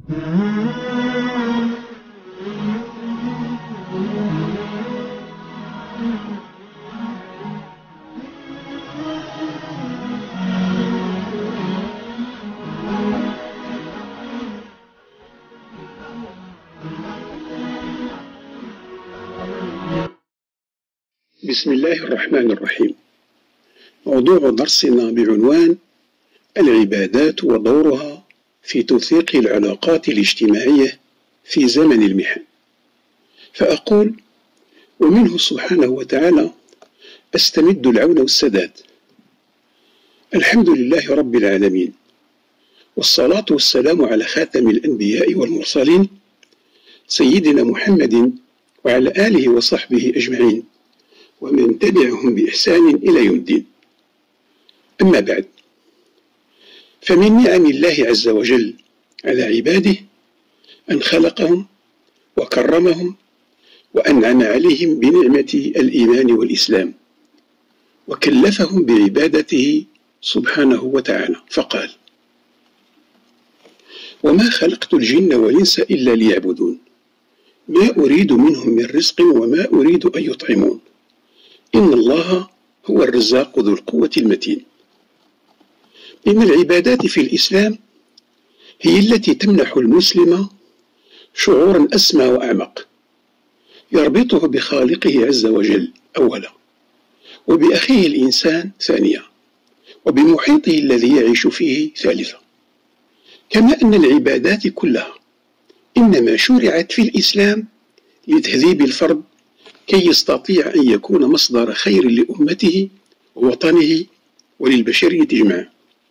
بسم الله الرحمن الرحيم. موضوع درسنا بعنوان العبادات ودورها في توثيق العلاقات الاجتماعية في زمن المحن. فأقول: ومنه سبحانه وتعالى أستمد العون والسداد. الحمد لله رب العالمين، والصلاة والسلام على خاتم الأنبياء والمرسلين سيدنا محمد وعلى آله وصحبه أجمعين، ومن تبعهم بإحسان إلى يوم الدين. أما بعد، فمن نعم الله عز وجل على عباده أن خلقهم وكرمهم وأنعم عليهم بنعمة الإيمان والإسلام، وكلفهم بعبادته سبحانه وتعالى، فقال: وما خلقت الجن والإنس إلا ليعبدون ما أريد منهم من رزق وما أريد أن يطعمون إن الله هو الرزاق ذو القوة المتين. إن العبادات في الإسلام هي التي تمنح المسلم شعورا أسمى وأعمق، يربطه بخالقه عز وجل أولا، وبأخيه الإنسان ثانيا، وبمحيطه الذي يعيش فيه ثالثا. كما أن العبادات كلها إنما شرعت في الإسلام لتهذيب الفرد كي يستطيع أن يكون مصدر خير لأمته ووطنه وللبشرية جمعاء،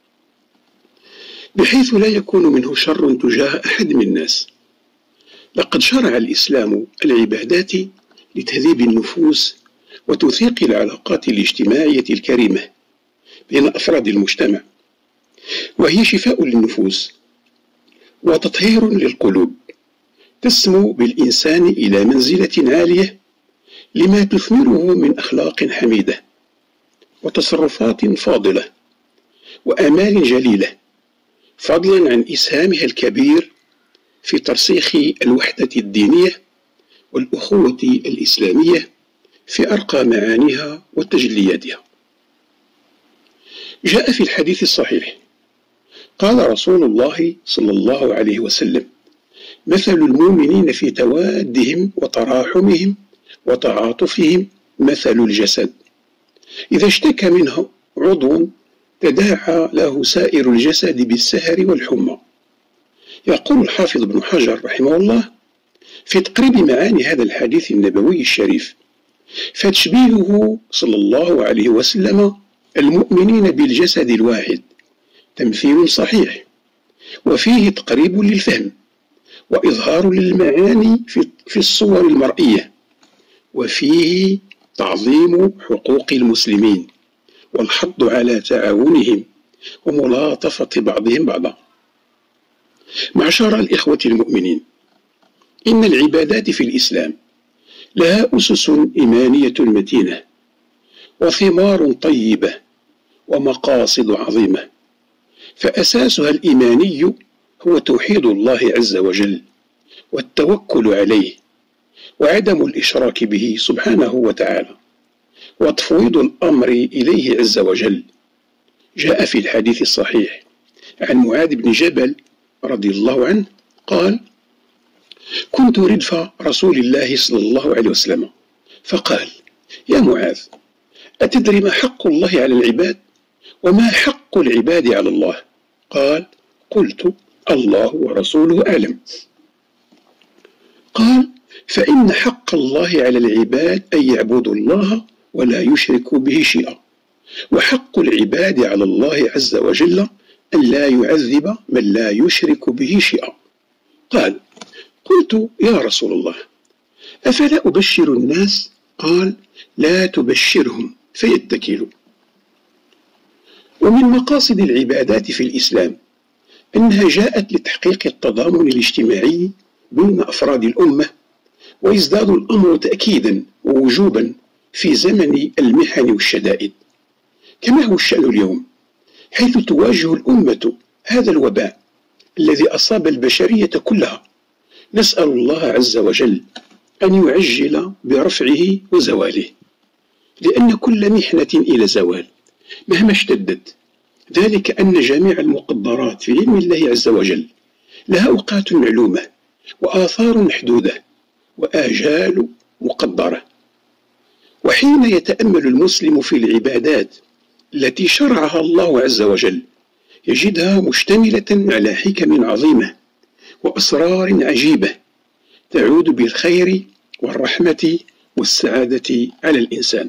بحيث لا يكون منه شر تجاه أحد من الناس. لقد شرع الإسلام العبادات لتهذيب النفوس وتوثيق العلاقات الاجتماعية الكريمة بين أفراد المجتمع، وهي شفاء للنفوس وتطهير للقلوب، تسمو بالإنسان إلى منزلة عالية لما تثمره من أخلاق حميدة وتصرفات فاضلة وآمال جليلة، فضلا عن إسهامها الكبير في ترسيخ الوحدة الدينية والأخوة الإسلامية في أرقى معانيها وتجلياتها. جاء في الحديث الصحيح: قال رسول الله صلى الله عليه وسلم: مثل المؤمنين في توادهم وتراحمهم وتعاطفهم مثل الجسد، إذا اشتكى منه عضو تداعى له سائر الجسد بالسهر والحمى. يقول الحافظ ابن حجر رحمه الله في تقريب معاني هذا الحديث النبوي الشريف: فتشبيهه صلى الله عليه وسلم المؤمنين بالجسد الواحد تمثيل صحيح، وفيه تقريب للفهم وإظهار للمعاني في الصور المرئية، وفيه تعظيم حقوق المسلمين والحض على تعاونهم وملاطفة بعضهم بعضا. معشر الإخوة المؤمنين، إن العبادات في الإسلام لها أسس إيمانية متينة وثمار طيبة ومقاصد عظيمة، فأساسها الإيماني هو توحيد الله عز وجل والتوكل عليه وعدم الإشراك به سبحانه وتعالى، وتفويض الأمر إليه عز وجل. جاء في الحديث الصحيح عن معاذ بن جبل رضي الله عنه قال: كنت ردف رسول الله صلى الله عليه وسلم، فقال: يا معاذ، أتدري ما حق الله على العباد وما حق العباد على الله؟ قال: قلت: الله ورسوله أعلم. قال: فإن حق الله على العباد أن يعبدوا الله ولا يشركوا به شيئا، وحق العباد على الله عز وجل أن لا يعذب من لا يشرك به شيئا. قال: قلت: يا رسول الله، أفلا أبشر الناس؟ قال: لا تبشرهم فيتكلوا. ومن مقاصد العبادات في الإسلام أنها جاءت لتحقيق التضامن الاجتماعي بين أفراد الأمة، ويزداد الأمر تأكيدا ووجوبا في زمن المحن والشدائد، كما هو الشأن اليوم، حيث تواجه الأمة هذا الوباء الذي أصاب البشرية كلها. نسأل الله عز وجل أن يعجل برفعه وزواله، لأن كل محنة إلى زوال مهما اشتدت، ذلك أن جميع المقدرات في علم الله عز وجل لها أوقات معلومة وآثار محدودة وآجال مقدرة. وحين يتأمل المسلم في العبادات التي شرعها الله عز وجل يجدها مشتملة على حكم عظيمة وأسرار عجيبة تعود بالخير والرحمة والسعادة على الإنسان.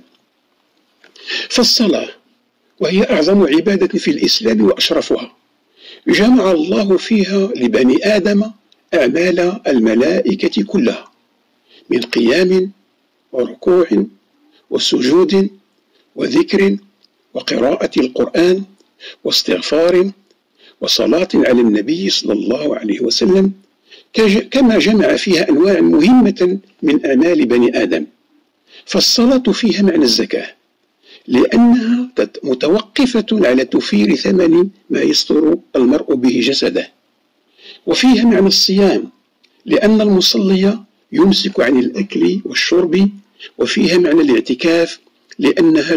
فالصلاة، وهي أعظم عبادة في الإسلام وأشرفها، جمع الله فيها لبني آدم أعمال الملائكة كلها من قيام وركوع وسجود وذكر وقراءة القرآن واستغفار وصلاة على النبي صلى الله عليه وسلم، كما جمع فيها أنواع مهمة من أعمال بني آدم. فالصلاة فيها معنى الزكاة، لأنها متوقفة على توفير ثمن ما يستر المرء به جسده. وفيها معنى الصيام، لأن المصلي يمسك عن الأكل والشرب. وفيها معنى الاعتكاف، لأنها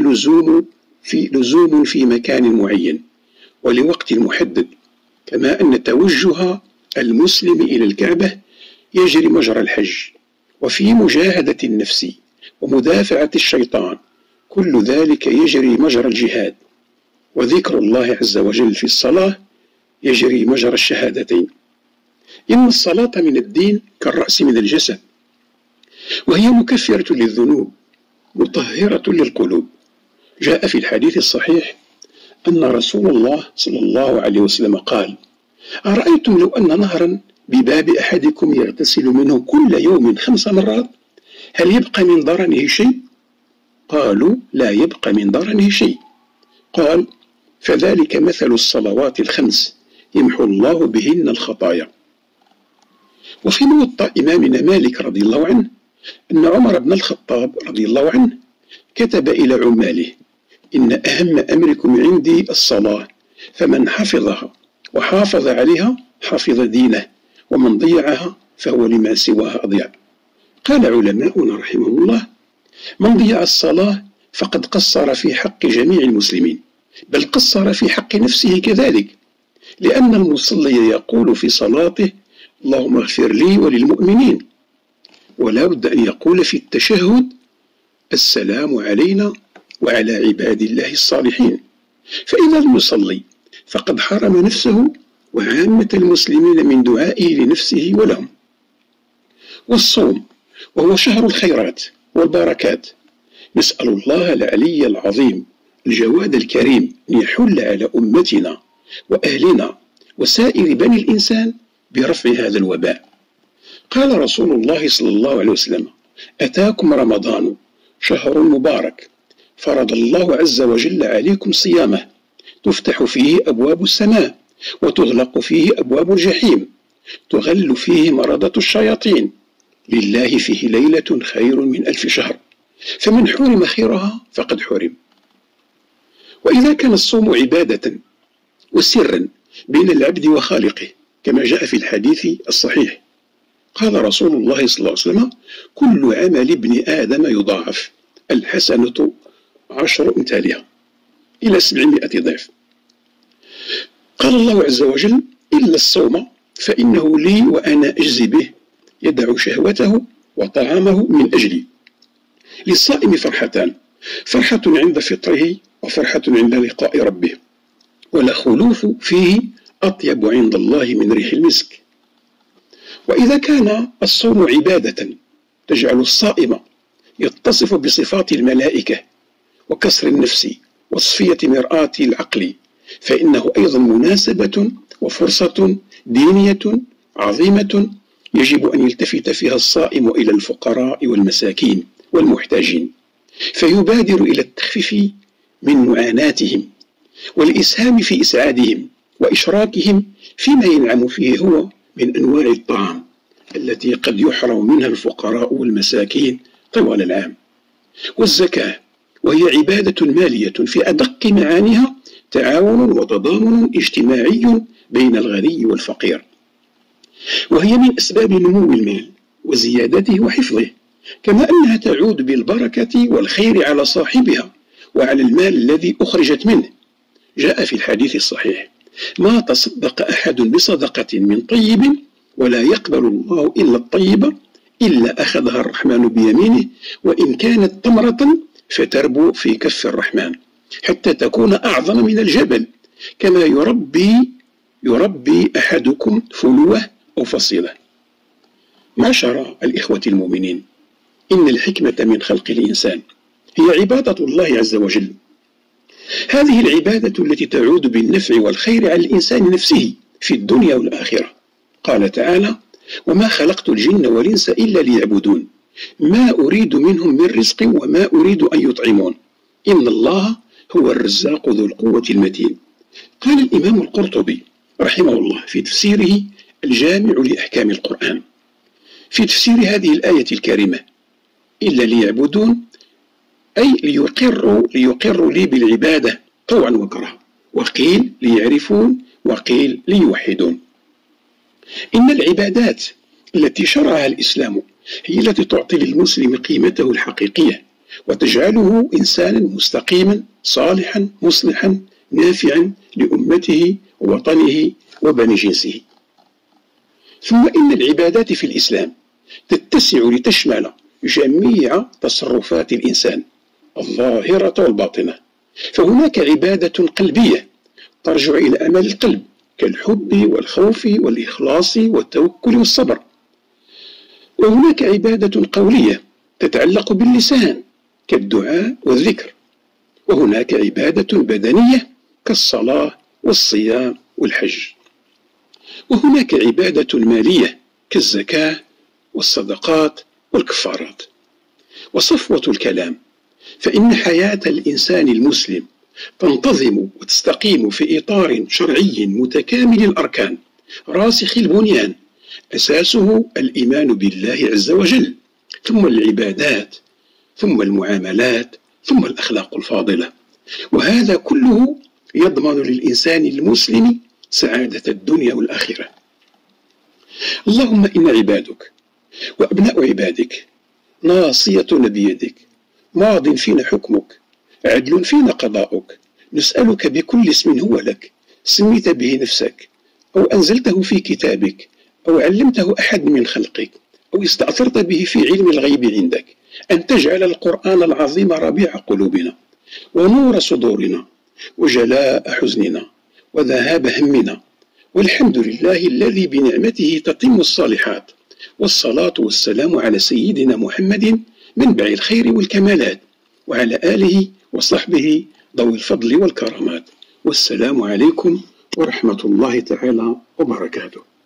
لزوم في مكان معين ولوقت محدد، كما أن توجه المسلم إلى الكعبة يجري مجرى الحج. وفي مجاهدة النفس ومدافعة الشيطان، كل ذلك يجري مجرى الجهاد. وذكر الله عز وجل في الصلاة يجري مجرى الشهادتين. إن الصلاة من الدين كالرأس من الجسد، وهي مكفرة للذنوب مطهرة للقلوب. جاء في الحديث الصحيح أن رسول الله صلى الله عليه وسلم قال: أرأيتم لو أن نهرا بباب أحدكم يغتسل منه كل يوم 5 مرات، هل يبقى من ضرنه شيء؟ قالوا: لا يبقى من ضرنه شيء. قال: فذلك مثل الصلوات ال5 يمحو الله بهن الخطايا. وفي موطأ إمامنا مالك رضي الله عنه أن عمر بن الخطاب رضي الله عنه كتب إلى عماله: إن أهم أمركم عندي الصلاة، فمن حفظها وحافظ عليها حفظ دينه، ومن ضيعها فهو لما سواها أضيع. قال علماؤنا رحمهم الله: من ضيع الصلاة فقد قصر في حق جميع المسلمين، بل قصر في حق نفسه كذلك، لأن المصلي يقول في صلاته: اللهم اغفر لي وللمؤمنين، ولا بد أن يقول في التشهد: السلام علينا وعلى عباد الله الصالحين. فإذا لم يصلي فقد حرم نفسه وعامة المسلمين من دعائه لنفسه ولهم. والصوم، وهو شهر الخيرات والبركات، نسأل الله العلي العظيم الجواد الكريم أن يحل على أمتنا وأهلنا وسائر بني الإنسان برفع هذا الوباء. قال رسول الله صلى الله عليه وسلم: أتاكم رمضان شهر مبارك، فرض الله عز وجل عليكم صيامه، تفتح فيه أبواب السماء وتغلق فيه أبواب الجحيم، تغل فيه مرضة الشياطين، لله فيه ليلة خير من 1000 شهر، فمن حرم خيرها فقد حرم. وإذا كان الصوم عبادة وسرا بين العبد وخالقه كما جاء في الحديث الصحيح، قال رسول الله صلى الله عليه وسلم: كل عمل ابن آدم يضاعف، الحسنة 10 أمثالها إلى 700 ضعف. قال الله عز وجل: إلا الصوم فإنه لي وأنا أجزي به، يدع شهوته وطعامه من أجلي. للصائم فرحتان: فرحة عند فطره وفرحة عند لقاء ربه، والخلوف فيه أطيب عند الله من ريح المسك. وإذا كان الصوم عبادة تجعل الصائم يتصف بصفات الملائكة وكسر النفس وصفية مرآة العقل، فإنه أيضا مناسبة وفرصة دينية عظيمة يجب أن يلتفت فيها الصائم إلى الفقراء والمساكين والمحتاجين، فيبادر إلى التخفيف من معاناتهم والإسهام في إسعادهم وإشراكهم فيما ينعم فيه هو من أنواع الطعام التي قد يحرم منها الفقراء والمساكين طوال العام. والزكاة، وهي عبادة مالية في أدق معانيها تعاون وتضامن اجتماعي بين الغني والفقير، وهي من أسباب نمو المال وزيادته وحفظه، كما أنها تعود بالبركة والخير على صاحبها وعلى المال الذي أخرجت منه. جاء في الحديث الصحيح: ما تصدق أحد بصدقة من طيب ولا يقبل الله إلا الطيب إلا أخذها الرحمن بيمينه وإن كانت تمرة فتربو في كف الرحمن حتى تكون أعظم من الجبل، كما يربي أحدكم فلوة أو فصيلة. معشر الإخوة المؤمنين، إن الحكمة من خلق الإنسان هي عبادة الله عز وجل. هذه العبادة التي تعود بالنفع والخير على الإنسان نفسه في الدنيا والآخرة. قال تعالى: وما خلقت الجن والإنس إلا ليعبدون ما أريد منهم من رزق وما أريد أن يطعمون إن الله هو الرزاق ذو القوة المتين. قال الإمام القرطبي رحمه الله في تفسيره الجامع لأحكام القرآن في تفسير هذه الآية الكريمة: إلا ليعبدون أي ليقروا لي بالعبادة طوعا وكرها، وقيل ليعرفون، وقيل ليوحدون. إن العبادات التي شرعها الإسلام هي التي تعطي للمسلم قيمته الحقيقية وتجعله إنسانا مستقيما صالحا مصلحا نافعا لأمته ووطنه وبني جنسه. ثم إن العبادات في الإسلام تتسع لتشمل جميع تصرفات الإنسان الظاهرة والباطنة، فهناك عبادة قلبية ترجع إلى أعمال القلب كالحب والخوف والإخلاص والتوكل والصبر، وهناك عبادة قولية تتعلق باللسان كالدعاء والذكر، وهناك عبادة بدنية كالصلاة والصيام والحج، وهناك عبادة مالية كالزكاة والصدقات والكفارات. وصفوة الكلام فإن حياة الإنسان المسلم تنتظم وتستقيم في إطار شرعي متكامل الأركان راسخ البنيان أساسه الإيمان بالله عز وجل، ثم العبادات، ثم المعاملات، ثم الأخلاق الفاضلة، وهذا كله يضمن للإنسان المسلم سعادة الدنيا والآخرة. اللهم إن عبادك وأبناء عبادك ناصيتنا بيدك، ماض فينا حكمك، عدل فينا قضاؤك، نسألك بكل اسم هو لك سميت به نفسك أو أنزلته في كتابك أو علمته أحد من خلقك أو استأثرت به في علم الغيب عندك أن تجعل القرآن العظيم ربيع قلوبنا ونور صدورنا وجلاء حزننا وذهاب همنا، والحمد لله الذي بنعمته تتم الصالحات، والصلاة والسلام على سيدنا محمد منبع الخير والكمالات وعلى آله وصحبه ذوي الفضل والكرامات. والسلام عليكم ورحمة الله تعالى وبركاته.